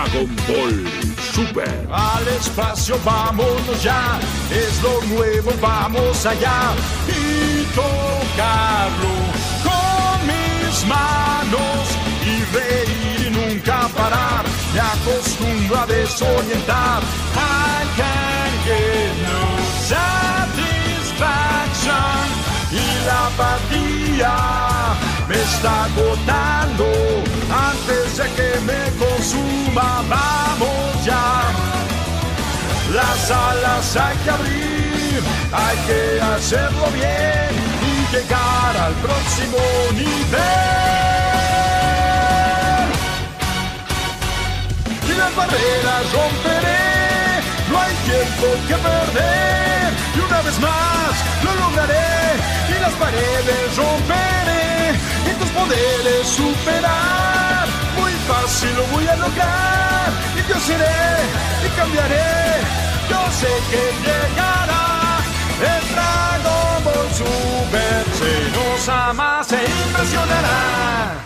Dragon Ball Super. Al espacio vámonos ya, es lo nuevo, vamos allá y tocarlo con mis manos y reír y nunca parar. Me acostumbro a desorientar. I can't get no satisfaction y la apatía me está agotando antes de que me consuma. Vamos ya, las alas hay que abrir, hay que hacerlo bien y llegar al próximo nivel. Y las barreras romperé, no hay tiempo que perder. Y una vez más lo lograré y las paredes romperé y tus poderes superar. Muy fácil lo voy a lograr y yo seré y cambiaré. Yo sé que llegará el Dragon Ball Super, se nos ama, se impresionará.